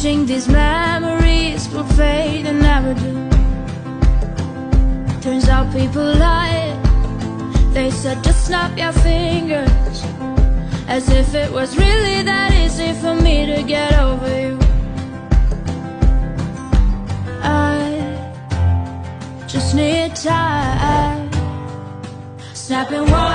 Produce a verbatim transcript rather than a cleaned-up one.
wishing these memories would fade and never do. Turns out people lie. They said just snap your fingers, as if it was really that easy for me to get over you. I just need time. Snapping one